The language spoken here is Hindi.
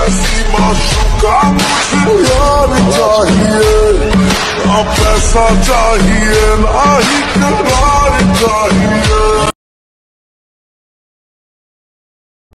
ऐसी माशूका मुझे यार चाहिए, ना पैसा चाहिए ना ही करार चाहिए।